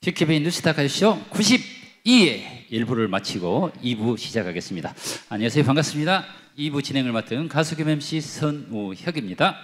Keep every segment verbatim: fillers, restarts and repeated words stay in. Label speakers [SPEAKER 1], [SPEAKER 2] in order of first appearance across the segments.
[SPEAKER 1] 티케이비 뉴스타 가요쇼 구십이 회 일 부를 마치고 이 부 시작하겠습니다. 안녕하세요. 반갑습니다. 이 부 진행을 맡은 가수 겸 엠씨 선우혁입니다.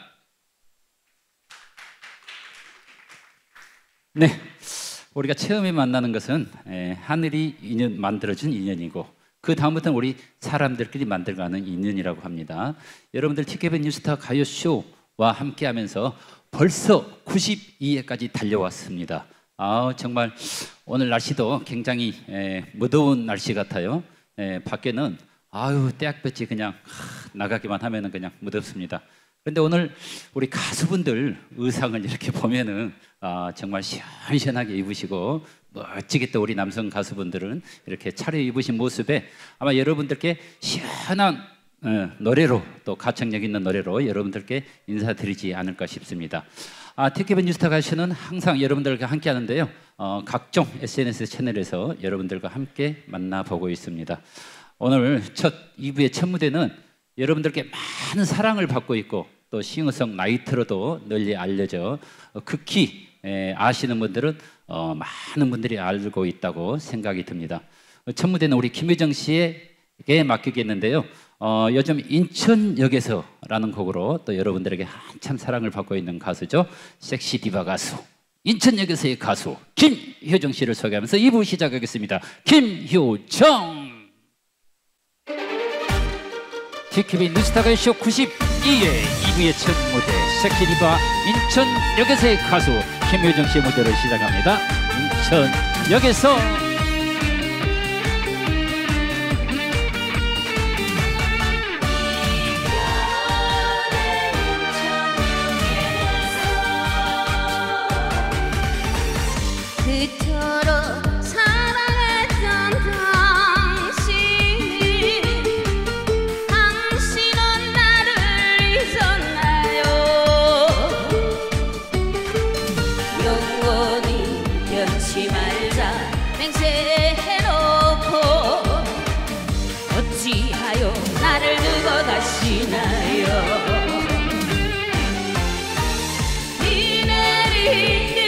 [SPEAKER 1] 네, 우리가 처음에 만나는 것은 하늘이 인연 만들어준 인연이고 그 다음부터는 우리 사람들끼리 만들어가는 인연이라고 합니다. 여러분들 티케이비 뉴스타 가요쇼와 함께하면서 벌써 구십이 회까지 달려왔습니다. 아, 정말 오늘 날씨도 굉장히 에, 무더운 날씨 같아요. 에, 밖에는 아유 떼약볕이 그냥 하, 나가기만 하면은 그냥 무덥습니다. 그런데 오늘 우리 가수분들 의상을 이렇게 보면은 아, 정말 시원시원하게 입으시고 멋지게 또 우리 남성 가수분들은 이렇게 차려입으신 모습에 아마 여러분들께 시원한 어, 노래로 또 가창력 있는 노래로 여러분들께 인사드리지 않을까 싶습니다. 아, 티케이비 뉴스타 가요쇼는 항상 여러분들과 함께 하는데요. 어, 각종 에스엔에스 채널에서 여러분들과 함께 만나보고 있습니다. 오늘 첫 이 부의 첫 무대는 여러분들께 많은 사랑을 받고 있고 또 싱어송라이터로도 널리 알려져 어, 극히 에, 아시는 분들은 어, 많은 분들이 알고 있다고 생각이 듭니다. 첫 무대는 우리 김효정 씨에게 맡기겠는데요. 어, 요즘 인천역에서라는 곡으로 또 여러분들에게 한참 사랑을 받고 있는 가수죠. 섹시 디바 가수 인천역에서의 가수 김효정 씨를 소개하면서 이 부 시작하겠습니다. 김효정. 티케이비 뉴스타 가요쇼 구십이 회 이 부의 첫 무대 섹시 디바 인천역에서의 가수 김효정 씨의 무대를 시작합니다. 인천역에서
[SPEAKER 2] 그토록 사랑했던 당신, 당신은 나를 잊었나요? 영원히 변치 말자 맹세해놓고 어찌하여 나를 두고 가시나요? 비 내리는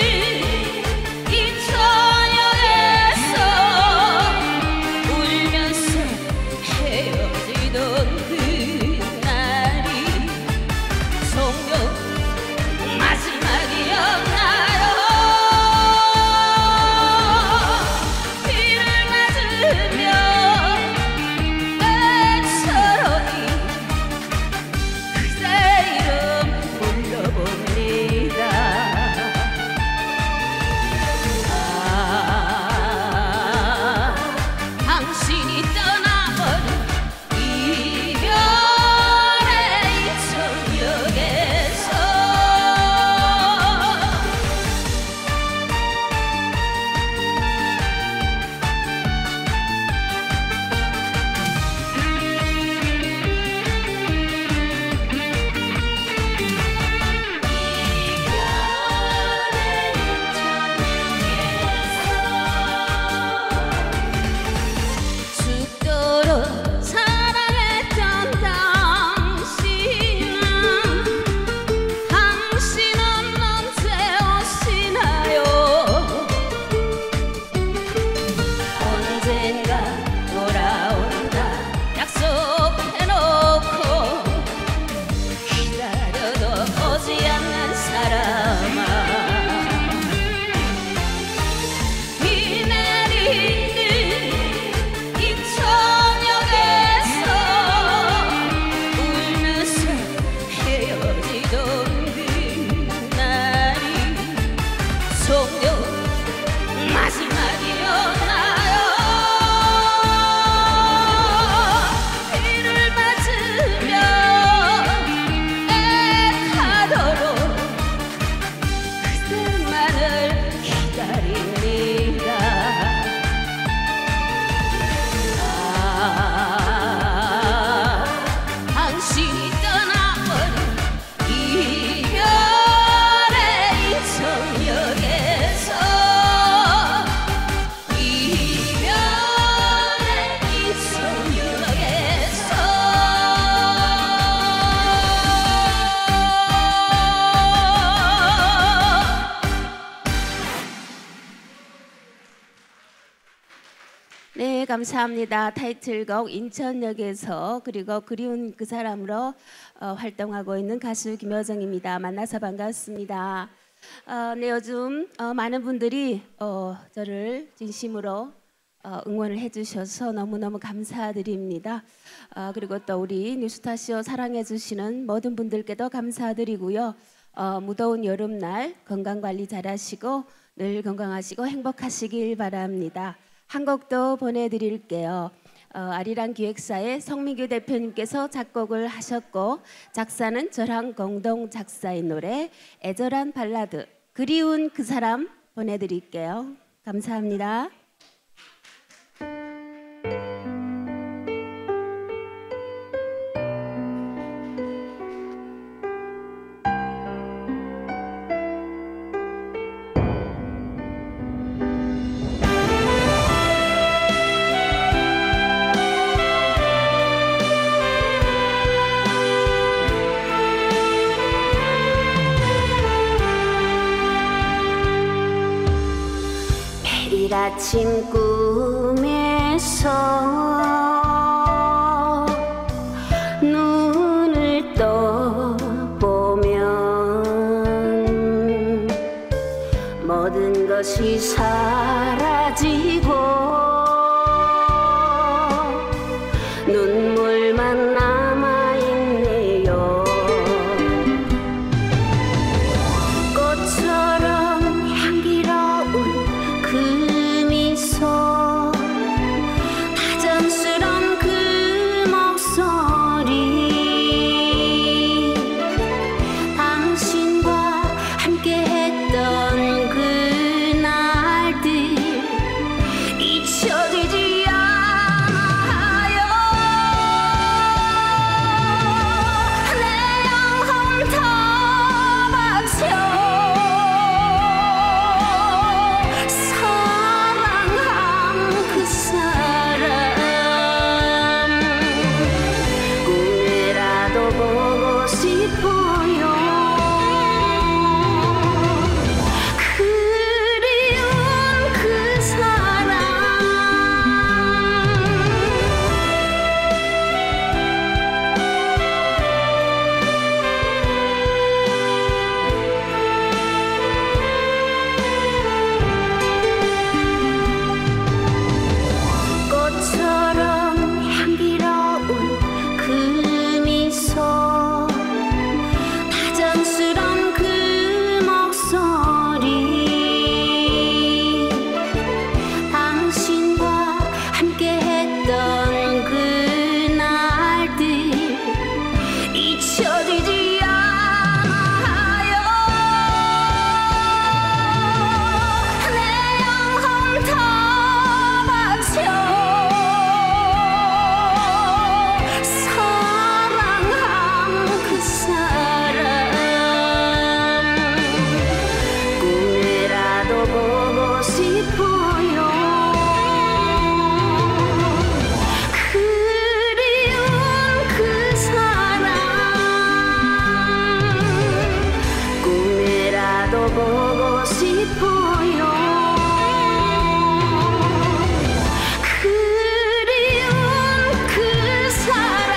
[SPEAKER 2] 이별의 인천역에서
[SPEAKER 3] 네, 감사합니다. 타이틀곡 인천역에서 그리고 그리운 그 사람으로 어, 활동하고 있는 가수 김여정입니다. 만나서 반갑습니다. 어, 네, 요즘 어, 많은 분들이 어, 저를 진심으로 어, 응원을 해주셔서 너무너무 감사드립니다. 어, 그리고 또 우리 뉴스타쇼 사랑해주시는 모든 분들께도 감사드리고요. 어, 무더운 여름날 건강관리 잘하시고 늘 건강하시고 행복하시길 바랍니다. 한 곡도 보내드릴게요. 어, 아리랑 기획사의 성민규 대표님께서 작곡을 하셨고 작사는 저랑 공동 작사인 노래 애절한 발라드 그리운 그 사람 보내드릴게요. 감사합니다. 매일 아침 꿈에서 눈을 떠보면 모든 것이 사라지고 눈물만 남아있네요. 꽃처럼 향기로운 그 미소 다정스런 그 목소리 당신과 함께했던 그 날들 잊혀지지 않아요. 내 영혼 다 바쳐 그 사람 꿈에라도 보고 싶어요. 그리운 그 사람 꽃처럼 향기로운 그 미소 다정스런 그 목소리 당신과 함께했던 그 날들 잊혀지지 않아요. 내 영혼 다 바쳐 사랑한 그 사람 꿈에라도 보고 싶어요. 그리운 그 사람 꿈에라도 보고 싶어요. 그리운 그 사람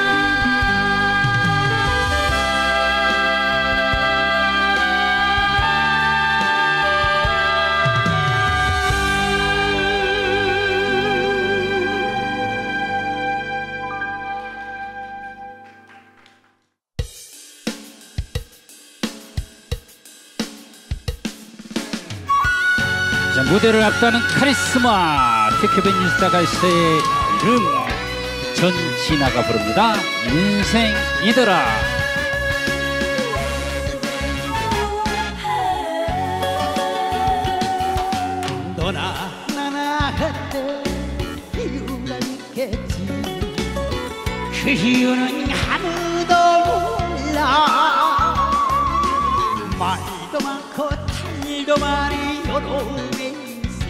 [SPEAKER 1] 자, 무대를 압도하는 카리스마 티켓벤 뉴스타 가수의 이름 전진아가 부릅니다. 인생이더라.
[SPEAKER 4] 너나 나나 그때 이유가 있겠지. 그 이유는 아무도 몰라. 말도 많고 탈도 많이 요놈의 인생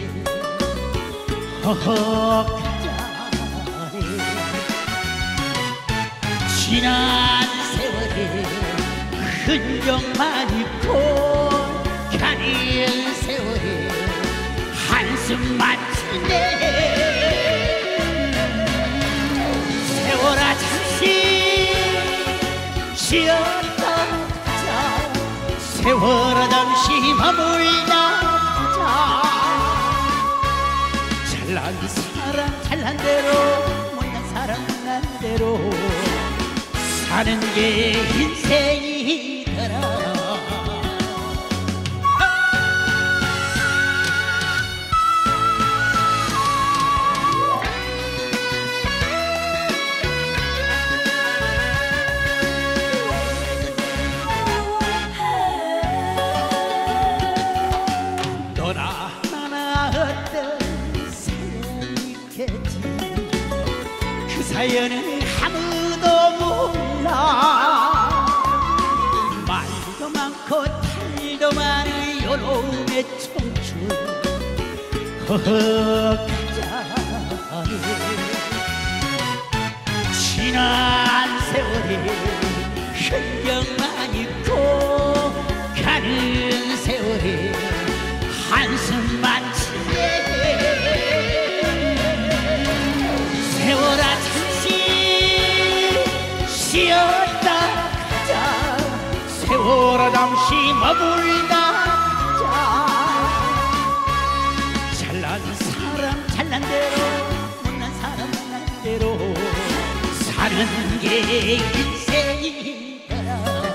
[SPEAKER 4] 허허하자니 지난 세월에 흔적만 있고 가는 세월에 한숨만 치네. 쉬었다 가자 세월아 잠시 머물다 가자 잘난 사람 잘난 대로 못난 사람 못난 대로 사는 게 인생이더라 사연은 아무도 몰라 말도 많고 탈도 많은 요놈의 청춘 허허가자니 지난 세월에 흔적만 있고 가는 세월에 한숨만 치네 세월아 쉬었다 가자 세월아 잠시 머물다 가자 잘난 사람 잘난 대로 못난 사람 못난 대로 사는 게 인생이더라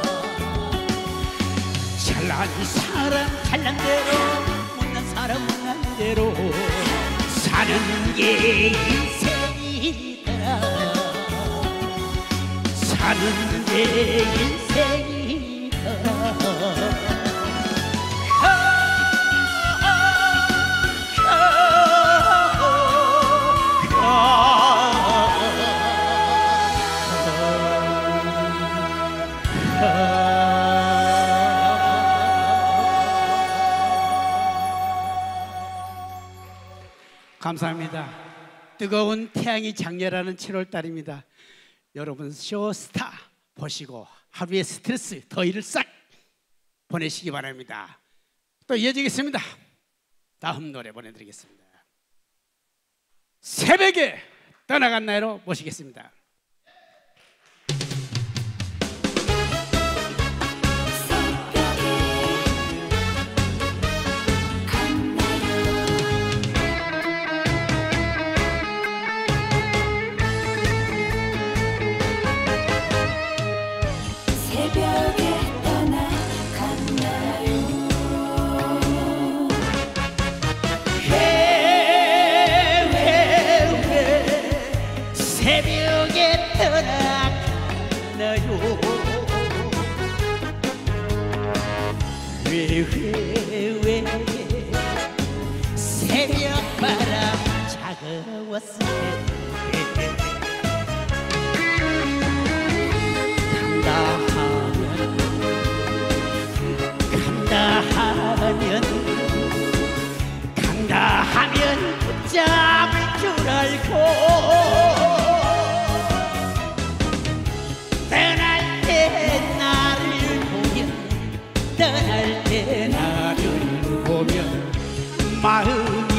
[SPEAKER 4] 잘난 사람 잘난 대로 못난 사람 못난 대로 사는 게 인생이더라 사는 게 인생이다 감사합니다. 뜨거운 태양이 장렬하는 칠월 달입니다. 여러분 쇼스타 보시고 하루의 스트레스 더위를 싹 보내시기 바랍니다. 또 이어지겠습니다. 다음 노래 보내드리겠습니다. 새벽에 떠나간 나로 모시겠습니다. 왜왜왜 새벽바람 차가웠을 때 간다 하면 간다 하면 붙잡을 줄 알고 떠날 때 나를 보면 떠날 때 나를 보면 마음이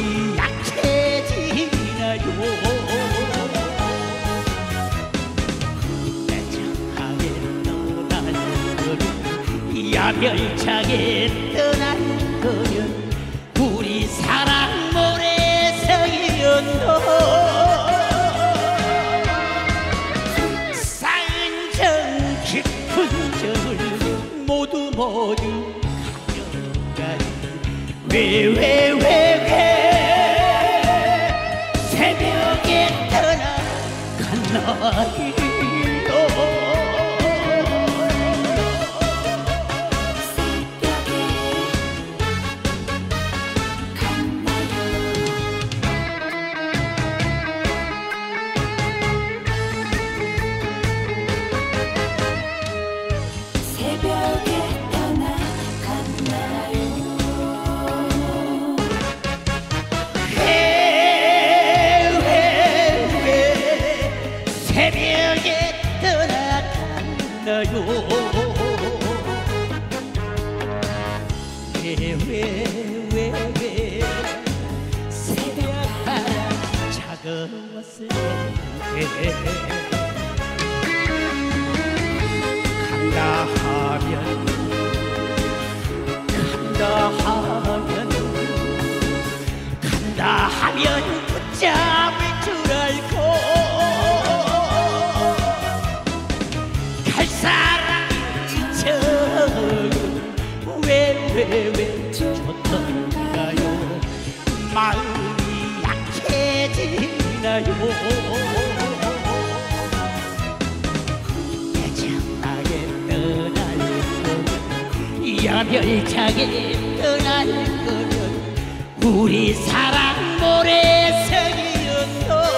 [SPEAKER 4] 약해지나요 매정하게 떠날 거면 야멸차게 떠날 거면 우리 사랑 모래성이었노 쌓은 정 깊은 정을 모두 모두 가져가니 왜 왜 왜 왜 새벽에 떠나간 나이요 왜왜왜 새벽바람 차가웠을 때 간다 하면 간다 하면 간다 하면 붙잡을 줄 알고 갈 사람이 지쳐 왜 왜 왜 줬던가요 마음이 약해지나요 대장나게 떠날 야멸차게 떠날 거면 우리 사랑 모래성이었어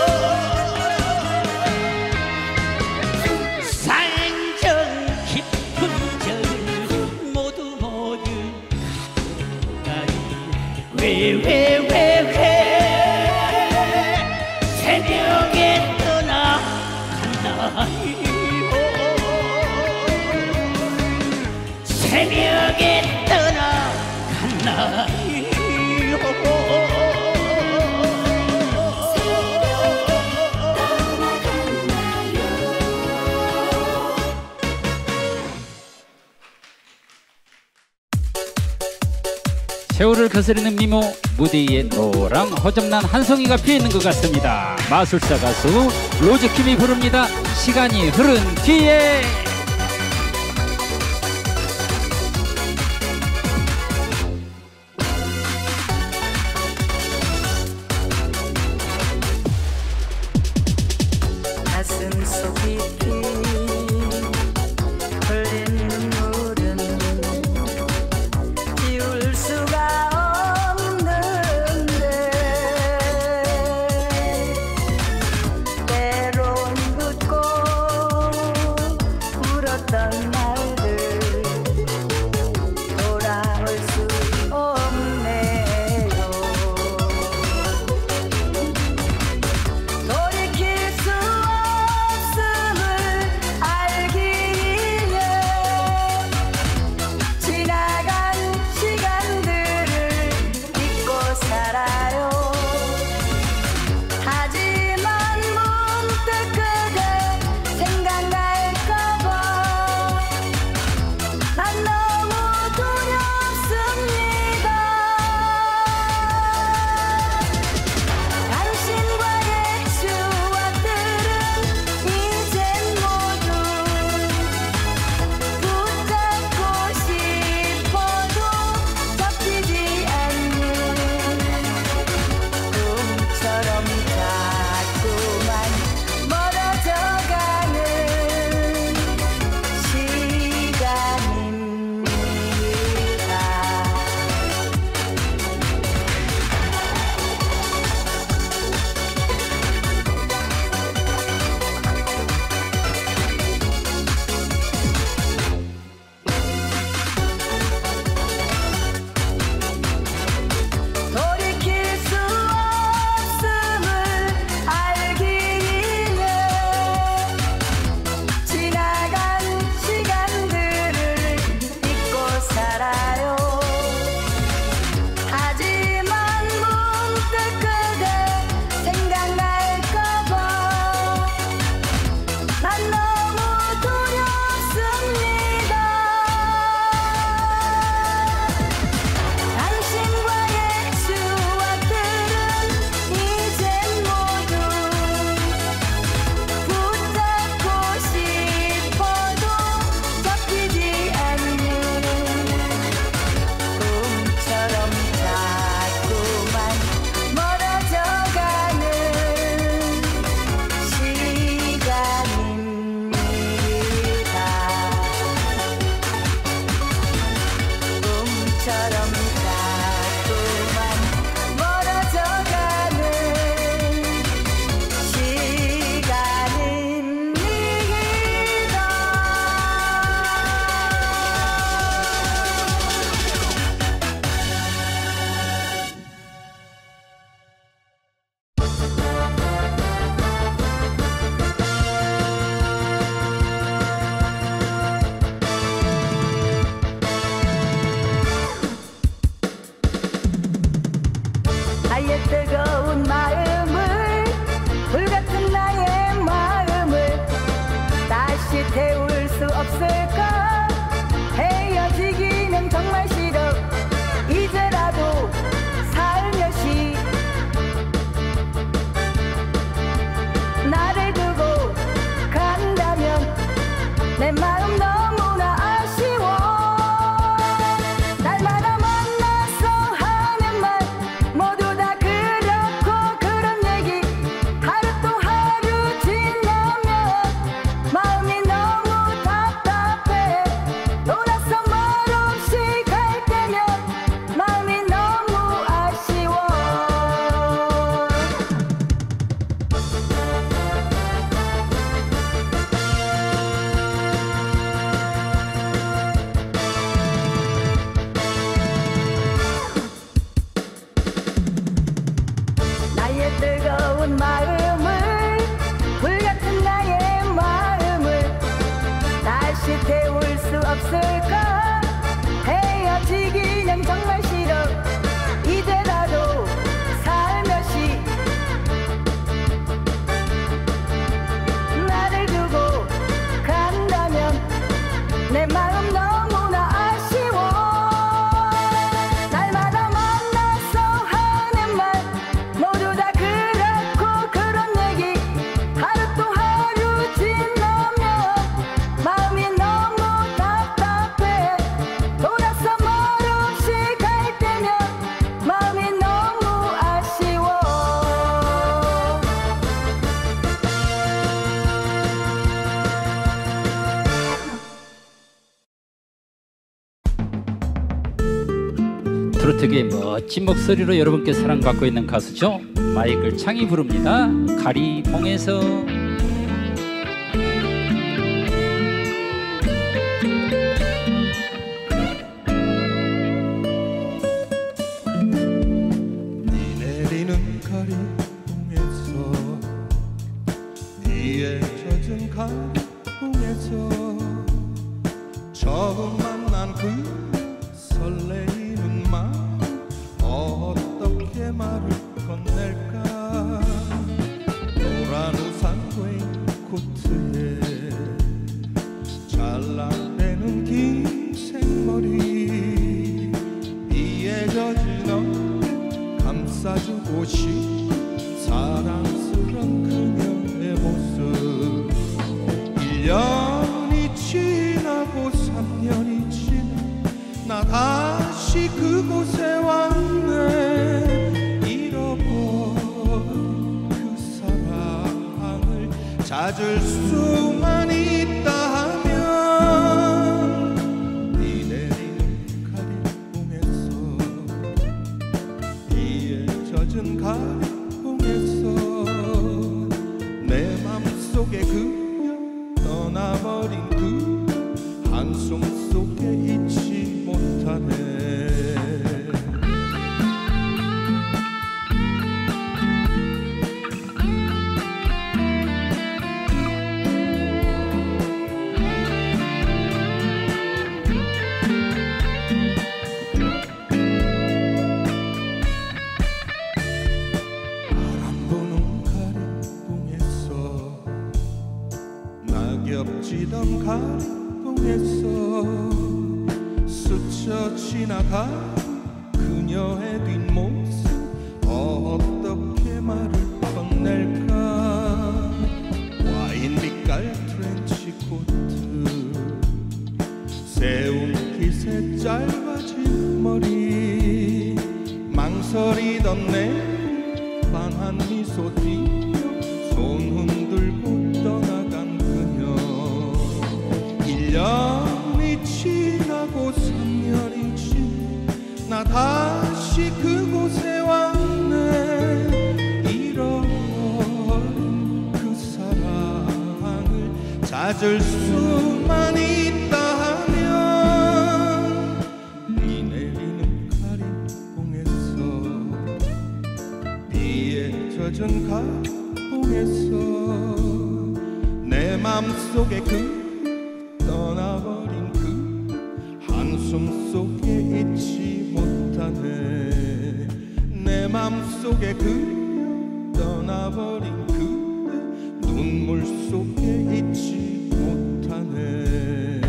[SPEAKER 4] 산정 깊은 절 모두 모두 가져가리 왜 왜 왜 왜 새벽에 떠나갔나요 새벽에 떠나갔나요
[SPEAKER 1] 세월을 거스르는 미모 무대 위에 노랑 허접난 한 송이가 피어있는 것 같습니다. 마술사 가수 로즈킴이 부릅니다. 시간이 흐른 뒤에.
[SPEAKER 5] 가슴 속 깊이 흘린 눈물은 지울 수가 없는데 때론 웃고 울었던 날들 돌아올 수 없네요 돌이킬 수 없음을 알기에 지나간 시간들을 잊고 살아요 하지만 문득 그대 생각날까봐 난 너무 두렵습니다 당신과의 추억들은 이젠 모두 붙잡고 싶어도 잡히지 않는 꿈처럼 자꾸만 멀어져가는 시간입니다 돌이킬 수 없음을 알기에 지나간 시간들을 잊고 살아요 하지만 문득 그대 생각날까봐 난 너무 두렵습니다 당신과의 추억들은 이젠 모두 붙잡고 싶어도 잡히지 않는 꿈처럼 자꾸만 멀어져가는 시간입니다 꿈처럼 자꾸만 멀어져가는 시간입니다 나의 뜨거운 마음을 불같은 나의 마음을 다시 태울 수 없을까 뜨거운 마음을 불같은 나의 마음을 다시 태울 수 없을까 헤어지기는 정말 싫어 이제라도 살며시 나를 두고 간다면 내 마음 너무나 아쉬워 날마다 만나서 하는 말 모두 다 그렇고 그런 얘기 하루 또 하루 지나면 마음이 너무 답답해 돌아서 말없이 갈 때면 마음이 너무 아쉬워
[SPEAKER 1] 트로트계의 멋진 목소리로 여러분께 사랑받고 있는 가수죠. 마이클 창이 부릅니다. 가리봉에서.
[SPEAKER 6] 비 내리는 가리봉에서 비에 젖은 가리봉에서 처음 만난 그 설레이는 마음 어떻게 말을 건넬까 노란 우산 레인코트에 잘라내는 긴 생머리 비에 젖은 얼굴 감싸주고 싶은 사랑스런 그녀의 모습 일 년이 지나고 삼 년이 지나 나 다시 그곳에 왔네 잃어버린 그 사랑을 찾을 수만 있다 하면 비 내리는 가리봉에서 비에 젖은 가리봉에서 내 맘속에 그녀 떠나버린 그 한숨 속에 잊지 못하네 바람 부는 가리봉에서 낙엽지던 가리봉에서 스쳐 지나가 그녀의 뒷모습 어떻게 말을 건넬까 와인 빛깔 트렌치코트 새우깃에 짧아진 머리 망설이던 내 환한 미소 띄며 손 흔들고 떠나간 그녀 일 년이 지나고 삼 년이 지나 나 다시 그곳에 왔네 잃어버린 그 사랑을 찾을 수만 있다 하면 비 내리는 가리봉에서 비에 젖은 가리봉에서 내 맘속에 그 떠나버린 그 한숨 속에 잊지 못하네 내 맘속에 그 떠나버린 그 눈물 속에 잊지 못하네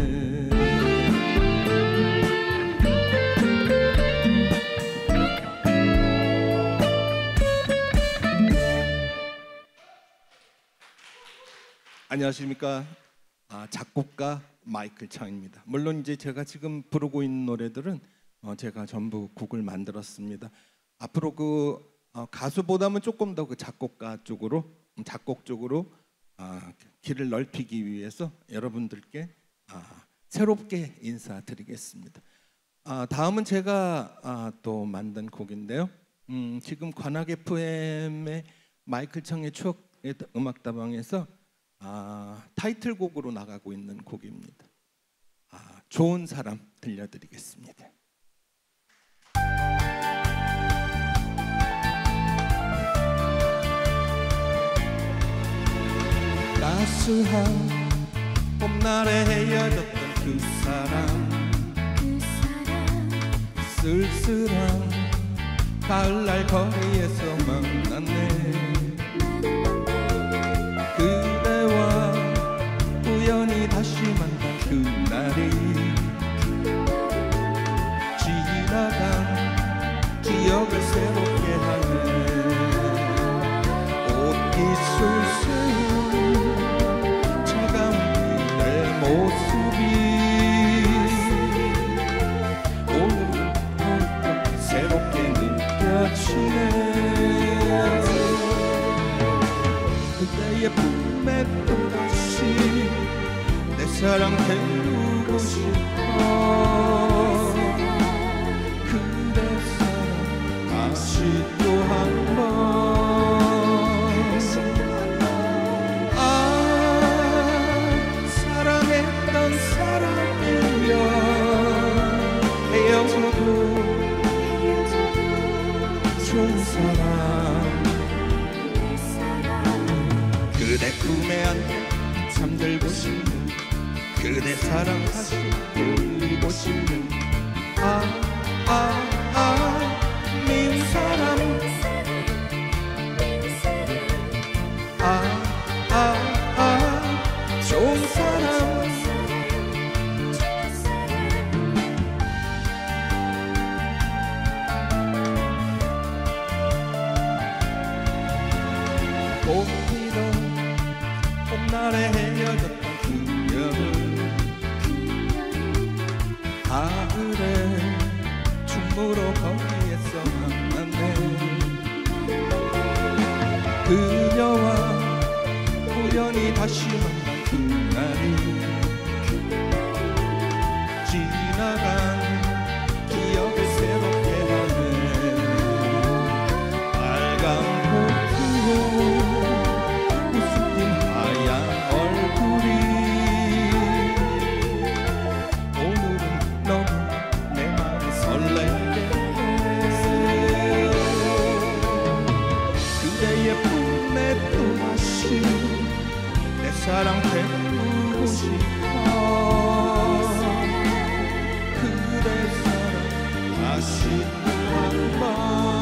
[SPEAKER 6] 안녕하십니까. 아, 작곡가 마이클 창입니다. 물론 이제 제가 지금 부르고 있는 노래들은 어, 제가 전부 곡을 만들었습니다. 앞으로 그 어, 가수보다는 조금 더 그 작곡가 쪽으로 작곡 쪽으로 아, 길을 넓히기 위해서 여러분들께 아, 새롭게 인사드리겠습니다. 아, 다음은 제가 아, 또 만든 곡인데요. 음, 지금 관악 에프엠의 마이클 창의 추억의 음악다방에서 아, 타이틀곡으로 나가고 있는 곡입니다. 아, 좋은 사람 들려드리겠습니다. 따스한 봄날에 헤어졌던 그 사람, 쓸쓸한 가을날 거리에서 만났네. 그대와 우연히 다시 만난 그날이 지나간 기억을 새롭게 하네. 옷깃을 세운 차가운 내 모습이 오늘은 더욱 새롭게 느껴지네. 그대의 품에 또다시 내 사랑 태우고 싶어. 그대 사랑 다시 또 한 번. 좋은 사람 그대 꿈에 안겨 잠들고 싶네. 그대 사랑 다시 돌리고 싶네. 아, 아, 아, 미운 사람. 아, 아, 아, 좋은 사람. 꽃피던 봄날에 헤어졌던 그녀를 가을에 충무로 거리에서 만났네. 그녀와 우연히 다시 만난 그날이 지나간 기억을 새롭게 하네. 빨간 사랑 되고 싶어. 그대 사랑 다시 한 번.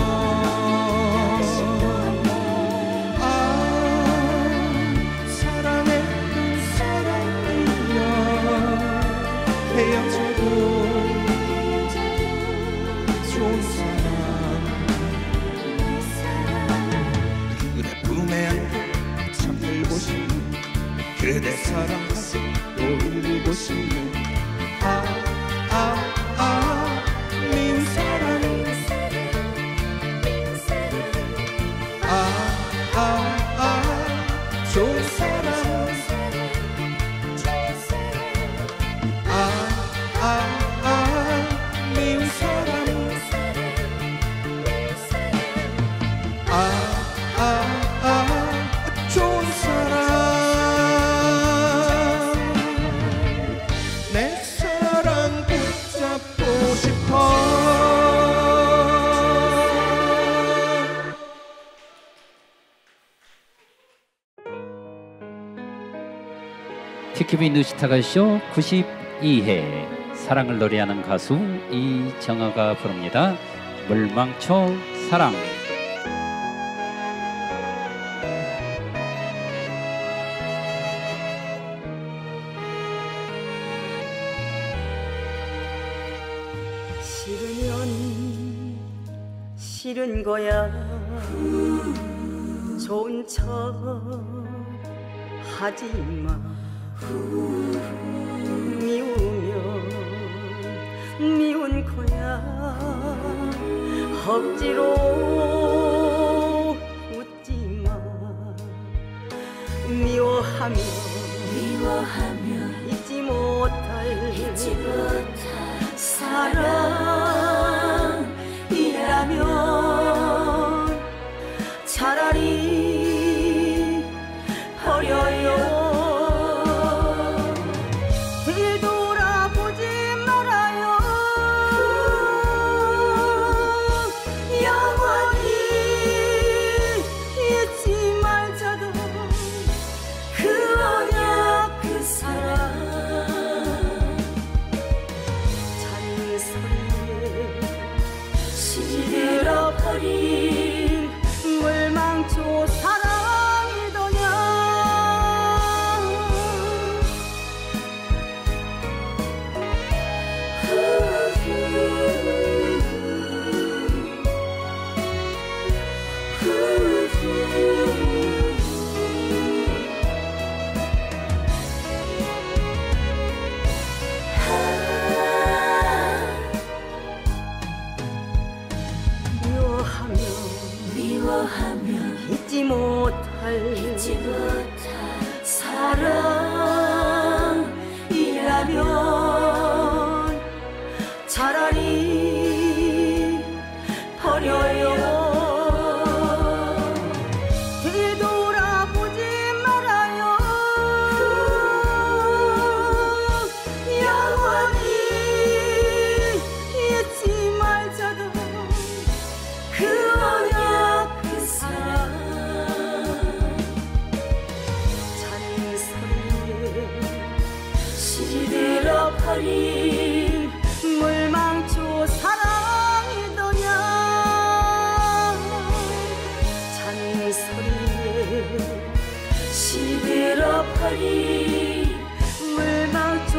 [SPEAKER 6] 아, 사랑했던 사람이여 헤어져도 좋은 사람. 그대 품에 안고 잠들고 싶어. 그대 사랑 다시 돌리고 싶네. 아, 아, 아, 미운 사랑. 아, 아, 아, 좋은 사람. 아, 아, 아, 미운 사람. 아, 아, 아, 좋은 사람.
[SPEAKER 1] 티케비 뉴스타가쇼 구십이 회 사랑을 노래하는 가수 이정아가 부릅니다. 물망초 사랑.
[SPEAKER 5] 싫으면 싫은 거야. 좋은 척 하지 마. 미우면 미운 거야. 억지로 웃지 마. 미워하면 미워하면 잊지 못할 잊지 못할 사랑이라면 차라리 버려요. 영원히 잊지 말자던 그 어려 그러하면 잊지 못할 잊지 못할 사랑이라면 차라리 버려요. 뒤돌아보지 말아요. 영원히 잊지 말자고 그 언약 그 사랑. 잔소리에 시들어 버린 물망초 사랑이더냐. 잔소리에 시들어 버린 물망초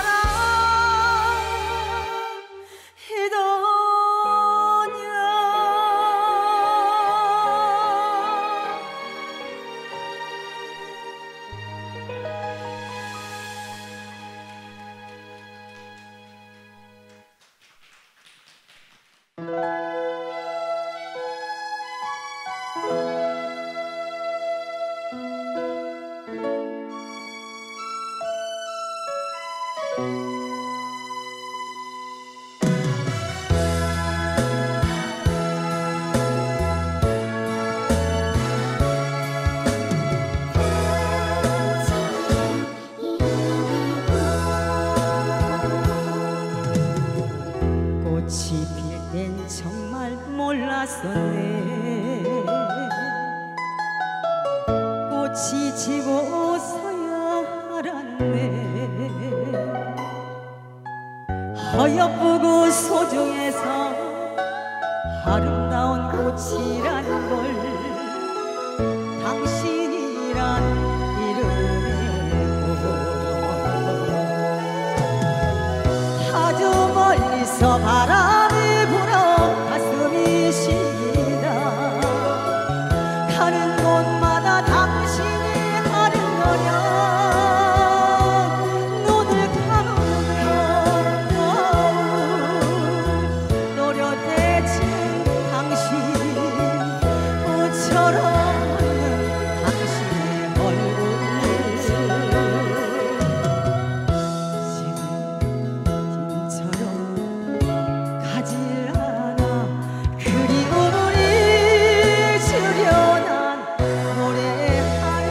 [SPEAKER 5] 꽃이 필 땐 정말 몰랐었네. 꽃이 지고서야 알았네. 허옇고 소중해서 아름다운 꽃이란 걸 당신이란 이름이고 아주 멀리서 바람이 불어 가슴이 시리다. 가는 곳마다 당신이 하는 거냐. 눈을 감으면 노려대치는 당신 꽃처럼 웃는 당신의 얼굴. 지금처럼 가질 않아 그리움을 잊으려 난 노래하네.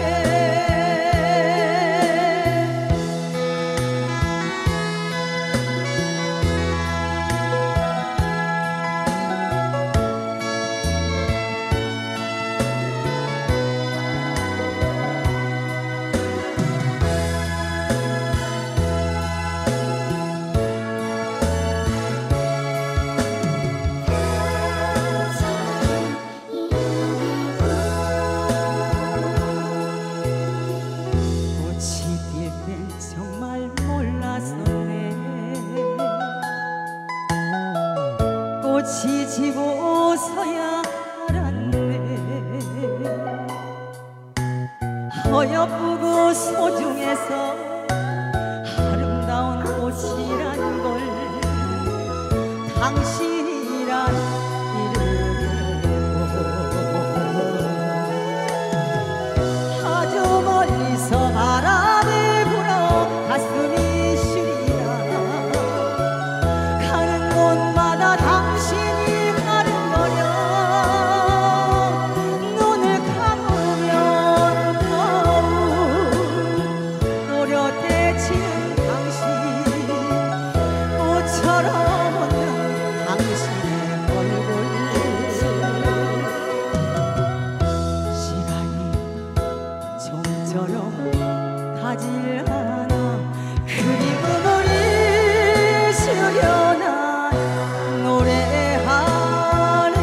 [SPEAKER 5] 꽃이 필 땐 정말 몰랐었네. 꽃이 지고서야 알았네. 허옇고 소중해서 아름다운 꽃이란 걸 당신이란 이름이고 아주 멀리서 바람이 불어 가슴이 시리다. 가는 곳마다 당신이 가는 거냐. 눈을 감으면 거울 노려대치는 당신 꽃처럼 웃는 당신의 얼굴. 시간이 좀처럼 가질 않아 그리움을 잊으려 난 노래하네.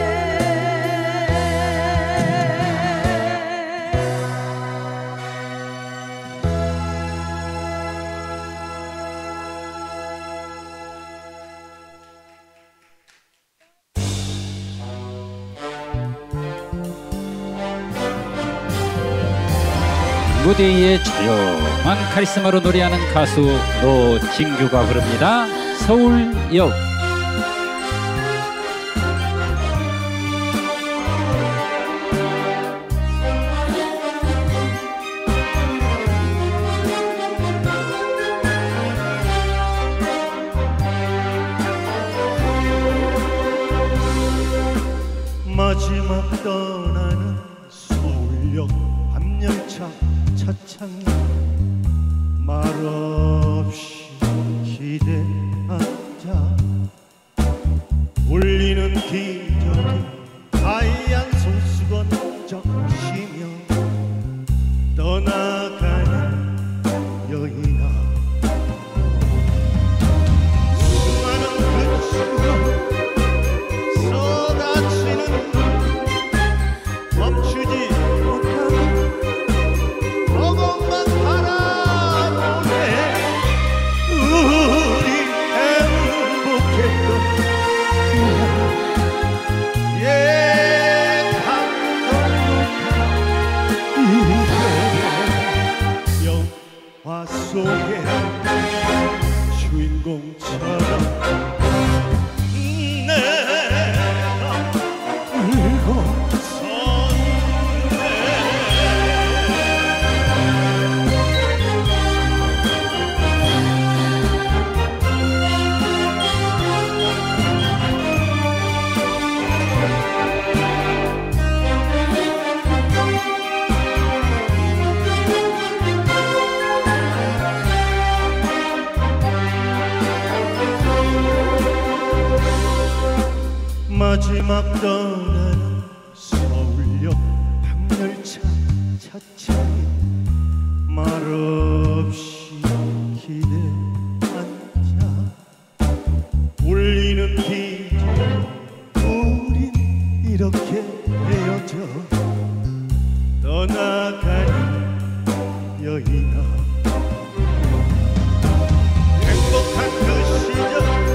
[SPEAKER 1] 무대의 조용한 카리스마로 노래하는 가수 노진규가 부릅니다. 서울역.
[SPEAKER 7] 서울역 밤열차 차창에 말없이 기대 앉아 울리는 기적이 하얀 손수건 적시며 떠나가는 여인아 수많은 그 추억 쏟아지는 멈추지 못하고 그것만 바라보네 우리 행복했던 그날 예 영화 속의 주인공처럼 내가 울고 마지막 떠나는 서울역 밤열차 차창에 말없이 기대 앉아 울리는 기적 우린 이렇게 헤어져 떠나가는 여인아 행복한 그 시절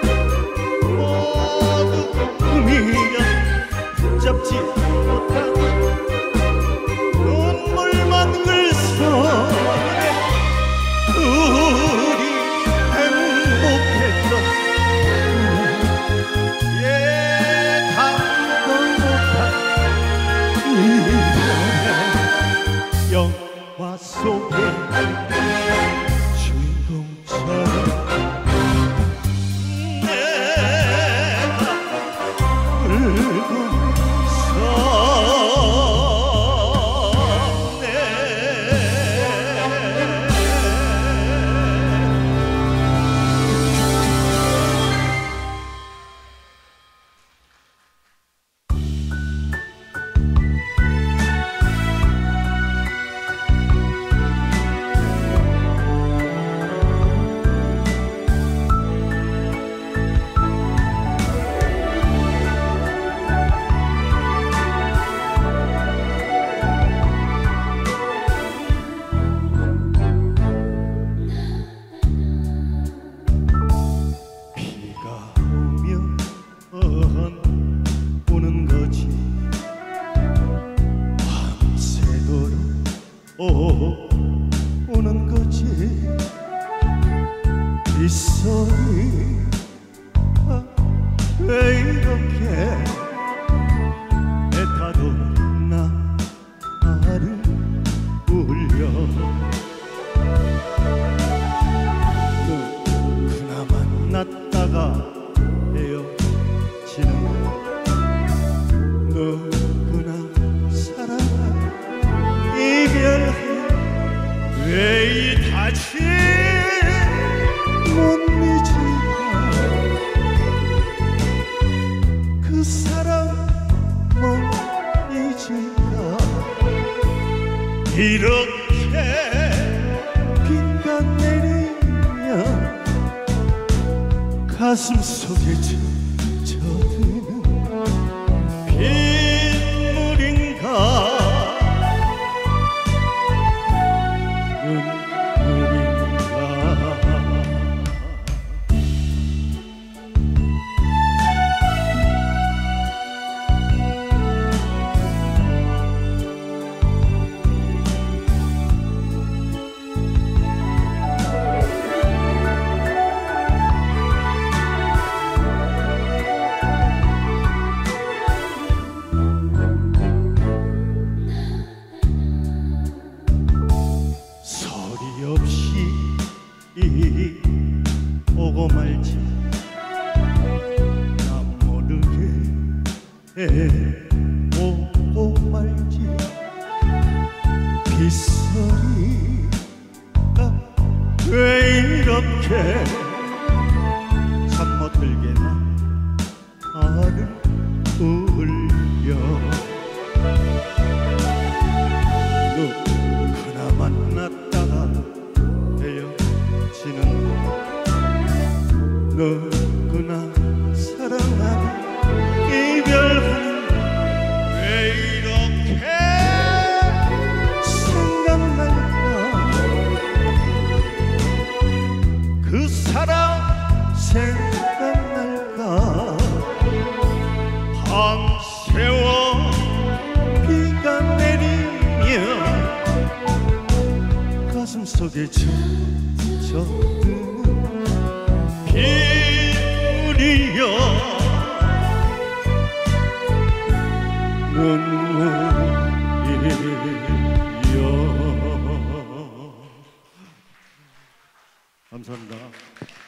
[SPEAKER 7] 잡지 못한 눈물만 글썽이네 우리 행복했던 예 감동 못한 이 영화 속의 주인공처럼 오는 거지 이 소리 아, 왜 이렇게 애타던 나를 울려 너 그나마 낫다가 헤어지는 너구나 사랑아 이별해 왜 이 다시 못 잊을까 그 사랑 못 잊을까 이렇게 비가 내리면 가슴 속에 젖어드는 빗물인가 오고 말지 나 모르게 오고 말지 빗소리가 왜 이렇게 잠 못 들게나 나를 울려 너 그나 만났다가 헤어지는 너 그나 사랑하고 이별하는 왜 이렇게 생각날까 그 사랑 생각날까 밤새워 비가 내리며 가슴 속에 젖어드는 빗물이여 눈물이여. 감사합니다.